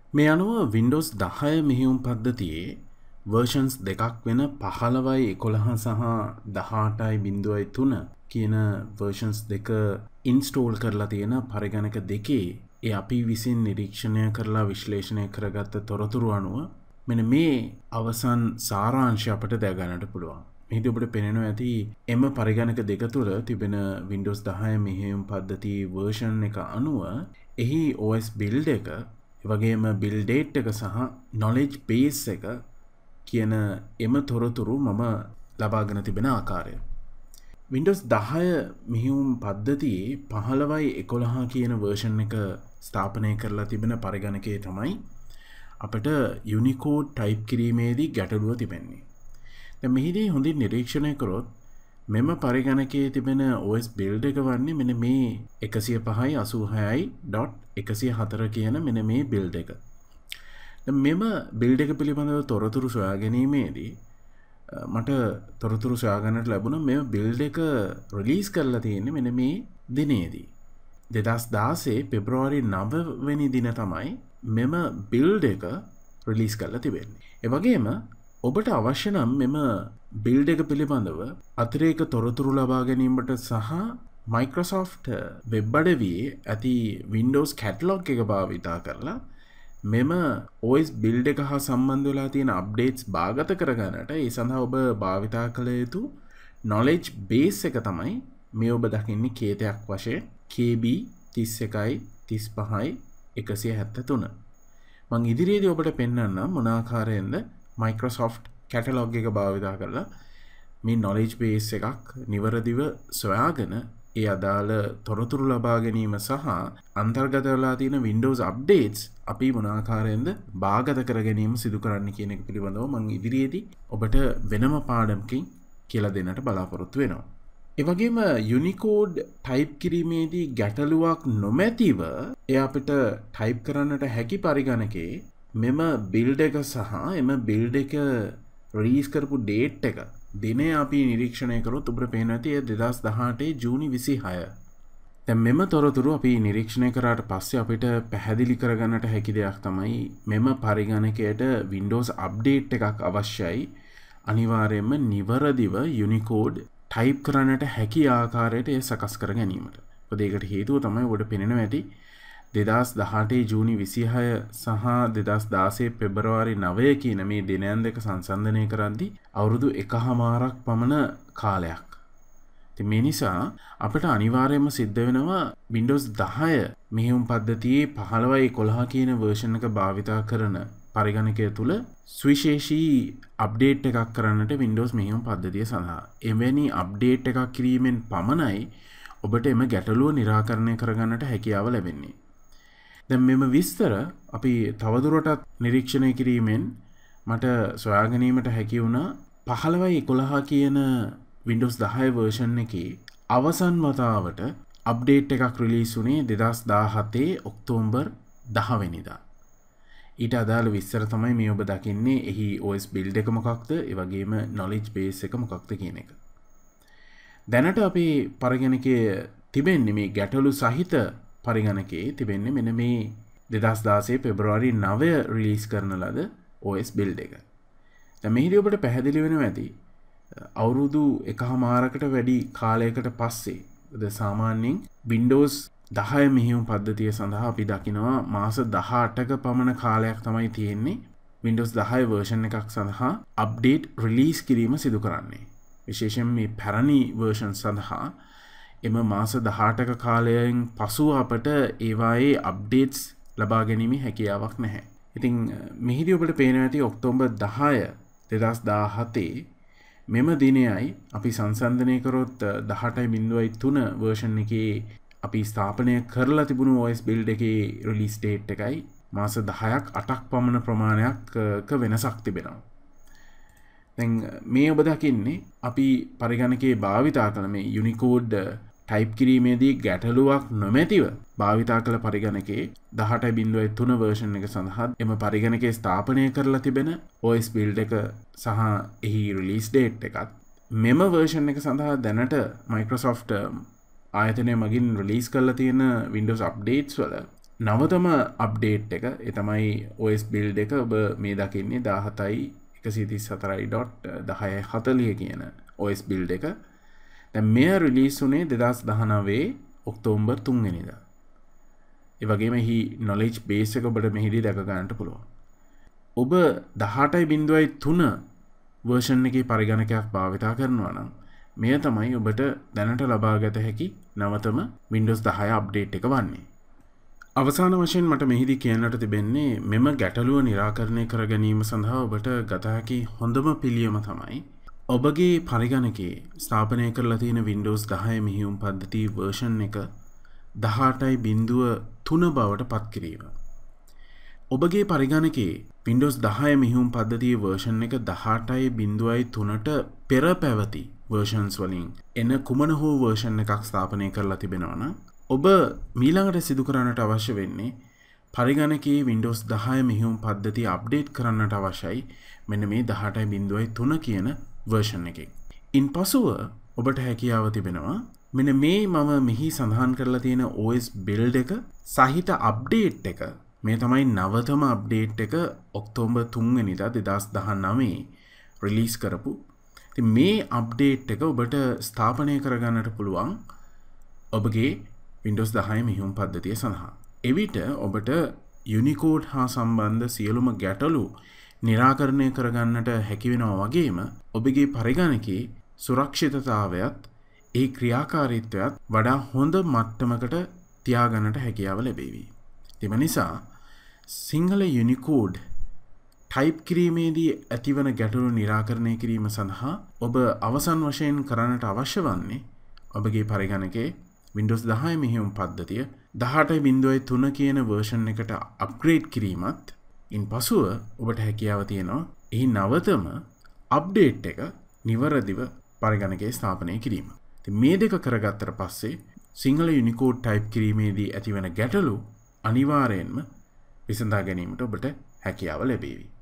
මේ අනුව Windows 10 මෙහෙයුම් පද්ධතියේ versions දෙකක් වෙන 15.11 සහ 18.03 කියන versions දෙක install කරලා තියෙන පරිගණක දෙකේ ඒ අපි විසින් නිරීක්ෂණය කරලා විශ්ලේෂණය කරගත්ත තොරතුරු අනුව මෙන්න මේ අවසන් සාරාංශය අපට දැනගන්නට පුළුවන්. මෙහිදී ඔබට පේනවා ඇති එම පරිගණක දෙක තුළ තිබෙන Windows 10 මෙහෙයුම් පද්ධතියේ version එක අනුව එහි OS build එක වගේම build date එක සහ knowledge base එක කියන එම තොරතුරු මම ලබාගෙන තිබෙන ආකාරය. Windows 10 මෙහෙයුම් පද්ධතියේ 15.11 කියන version එක ස්ථාපනය කරලා තිබෙන පරිගණකයේ තමයි අපිට Unicode type කිරීමේදී ගැටලුව තිබෙන්නේ. දැන් මෙහිදී හොඳින් නිරීක්ෂණය කරොත් මෙම පරිගණකයේ තිබෙන OS build එක වන්නේ මෙන්න මේ 105.86.104 කියන මෙන්න මේ build එක. දැන් මෙම build එක පිළිබඳව තොරතුරු සොයා ගැනීමේදී මට තොරතුරු සොයා ගන්නට ලැබුණා මේ build එක රිලීස් කරලා තියෙන්නේ මෙන්න මේ දිනේදී. 2016 පෙබ්‍රවාරි 9 වෙනි දින තමයි මෙම build එක රිලීස් කරලා තිබෙන්නේ. ඒ වගේම ඔබට අවශ්‍ය නම් මෙම build එක පිළිබඳව අතිරේක තොරතුරු ලබා ගැනීමට සහ Microsoft වෙබ් අඩවියේ ඇති Windows Catalog එක භාවිතා කරලා මෙම OS build එක හා සම්බන්ධ වෙලා තියෙන updates බාගත කරගන්නට ඒ සඳහා ඔබ භාවිතා කළ යුතු knowledge base එක තමයි මේ ඔබ දකින්නේ කේතයක් වශයෙන් KB 31.35 173. මම ඉදිරියේදී ඔබට පෙන්වන්නම් මොන ආකාරයෙන්ද Microsoft Catalog එක භාවිතා කරලා මේ knowledge base එකක් නිවරදිව සොයාගෙන ඒ අදාළ තොරතුරු ලබා ගැනීම සහ අන්තර්ගත වෙලා තියෙන Windows updates අපි මොන ආකාරයෙන්ද බාගත කර ගැනීම සිදු කරන්න කියන එක පිළිබඳව මම ඉදිරියේදී ඔබට වෙනම පාඩමකින් කියලා දෙන්නට බලාපොරොත්තු වෙනවා. ඒ වගේම Unicode type කිරීමේදී ගැටලුවක් නොමැතිව එය අපිට type කරන්නට හැකි පරිගණකේ මෙම build එක සහ එම build එක රිලීස් කරපු date එක දිනය අපි නිරීක්ෂණය කරොත් ඔබට පේනවා ඇති 2018 ජූනි 26. දැන් මෙම තොරතුරු අපි නිරීක්ෂණය කරාට පස්සේ අපිට පැහැදිලි කරගන්නට හැකි දෙයක් තමයි මෙම පරිගණකයට Windows update එකක් අවශ්‍යයි. අනිවාර්යයෙන්ම නිවරදිව Unicode type කරන්නට හැකි ආකාරයට එය සකස් කර ගැනීමට. මොකද ඒකට හේතුව තමයි ඔබට පේනවා ඇති 2018 ජූනි 26 සහ 2016 පෙබරවාරි 9 කියන මේ දිනයන් දෙක සංසන්දනය කරද්දී අවුරුදු 1කමාරක් පමණ කාලයක්. ඉතින් මේ නිසා අපිට අනිවාර්යයෙන්ම සිද්ධ වෙනවා Windows 10 මෙහෙයුම් පද්ධතියේ 15.11 කියන version එක භාවිතා කරන පරිගණකය තුල සුවිශේෂී අප්ඩේට් එකක් කරන්නට Windows මෙහෙයුම් පද්ධතිය සඳහා. එවැනි අප්ඩේට් එකක් කිරීමෙන් පමණයි ඔබට එම ගැටලුව निराකරණය කරගන්නට හැකියාව ලැබෙන්නේ. දැන් මෙම විස්තර අපි තවදුරටත් නිරීක්ෂණය කිරීමෙන් මට සොයා ගැනීමට හැකි වුණා 15.11 කියන Windows 10 version එකේ අවසන් වතාවට අප්ඩේට් එකක් රිලීස් වුණේ 2017 ඔක්තෝබර් 10 වෙනිදා. ඊට අදාළ විස්තර තමයි මේ ඔබ දකින්නේ එහි OS build එක මොකක්ද ඒ වගේම knowledge base එක මොකක්ද කියන එක. දැනට අපි පරිගණකයේ තිබෙන්නේ මේ ගැටලු සහිත පරිගණකයේ තිබෙන්නේ මෙන්න මේ 2016 පෙබරවාරි 9 රිලීස් කරන ලද OS build එක. දැන් මෙහිදී ඔබට පැහැදිලි වෙනවා ඇති අවුරුදු 1කමාරකට වැඩි කාලයකට පස්සේ සාමාන්‍යයෙන් Windows 10 මෙහෙයුම් පද්ධතිය සඳහා අපි දකිනවා මාස 18ක පමණ කාලයක් තමයි තියෙන්නේ Windows 10 version එකක් සඳහා update release කිරීම සිදු කරන්නේ. විශේෂයෙන් මේ පැරණි version සඳහා එම මාස 18ක කාලයෙන් පසුව අපට ඒවායේ updates ලබා ගැනීමේ හැකියාවක් නැහැ. ඉතින් මෙහිදී ඔබට පේනවා ඇති ඔක්තෝබර් 10 2017 මෙම දිනයයි අපි සංසන්දනය කරොත් 18.03 version එකේ අපි ස්ථාපනය කරලා තිබුණු OS build එකේ release date එකයි මාස 10ක් 8ක් පමණ ප්‍රමාණයක් වෙනසක් තිබෙනවා. දැන් මේ ඔබ දකින්නේ අපි පරිගණකයේ භාවිතා කළ මේ Unicode type කිරීමේදී ගැටලුවක් නොමැතිව භාවිතා කළ පරිගණකයේ 18.03 version එක සඳහා එම පරිගණකයේ ස්ථාපනය කරලා තිබෙන OS build එක සහ එහි release date එකත් මෙම version එක සඳහා දැනට Microsoft ආයතනය මගින් රිලීස් කරලා තියෙන Windows updates වල නවතම අප්ඩේට් එක එතමයි OS බිල්ඩ් එක ඔබ මේ දකින්නේ 17.134.10.40 කියන OS බිල්ඩ් එක. දැන් මෙය රිලීස් වුණේ 2019 ඔක්තෝබර් 3 වෙනිදා. ඒ වගේම එහි knowledge base එක ඔබට මෙහිදී දැක ගන්නට පුළුවන්. ඔබ 18.3 version එකේ පරිගණකයක් භාවිතා කරනවා නම් මෙය තමයි ඔබට දැනට ලබාගත හැකි නවතම Windows 10 අප්ඩේට් එක වන්නේ. අවසාන වශයෙන් මට මෙහිදී කියන්නට තිබෙන්නේ මෙම ගැටලුව निराකරණය කර ගැනීම සඳහා ඔබට ගත හැකි හොඳම පිළියම තමයි ඔබගේ පරිගණකයේ ස්ථාපනය කරලා තියෙන Windows 10 මෙහෙයුම් පද්ධතිය version එක 18.3 බවට පත් කිරීම. ඔබගේ පරිගණකයේ Windows 10 මෙහෙයුම් පද්ධතිය version එක 18.3ට පෙර පැවති versions වලින් එන කුමන හෝ version එකක් ස්ථාපනය කරලා තිබෙනවා නම් ඔබ මීළඟට සිදු කරන්නට අවශ්‍ය වෙන්නේ පරිගණකයේ Windows 10 මෙහෙයුම් පද්ධතිය අප්ඩේට් කරන්නට අවශ්‍යයි මෙන්න මේ 18.3 කියන version එකේ. ඉන්පසුව ඔබට හැකියාව තිබෙනවා මෙන්න මේ මම මෙහි සඳහන් කරලා තියෙන OS build එක සහිත අප්ඩේට් එක මේ තමයි නවතම අප්ඩේට් එක ඔක්තෝබර් 3 වෙනිදා 2019 රිලීස් කරපු. ඉතින් මේ අප්ඩේට් එක ඔබට ස්ථාපනය කරගන්නට පුළුවන් ඔබගේ Windows 10 මෙහෙයුම් පද්ධතිය සඳහා. එවිට ඔබට Unicode හා සම්බන්ධ සියලුම ගැටලු निराකරණය කරගන්නට හැකි වෙනවා වගේම ඔබගේ පරිගණකයේ සුරක්ෂිතතාවයත් ඒ ක්‍රියාකාරීත්වයත් වඩා හොඳ මට්ටමකට තියාගන්නට හැකියාව ලැබේවි. එම නිසා සිංහල Unicode ටයිප් කිරීමේදී ඇතිවන ගැටලු निराකරණය කිරීම සඳහා ඔබ අවසන් වශයෙන් කරන්නට අවශ්‍ය වන්නේ ඔබගේ පරිගණකයේ Windows 10 මෙහෙයුම් පද්ධතිය 18.3 කියන version එකට අප්ග්‍රේඩ් කිරීමත් ඉන්පසුව ඔබට හැකියාව තියෙනවා එහි නවතම අප්ඩේට් එක නිවැරදිව පරිගණකයේ ස්ථාපනය කිරීම. ඉතින් මේ දෙක කරගත්තට පස්සේ සිංහල Unicode ටයිප් කිරීමේදී ඇතිවන ගැටලු අනිවාර්යයෙන්ම විසඳා ගැනීමට ඔබට හැකියාව ලැබේවි.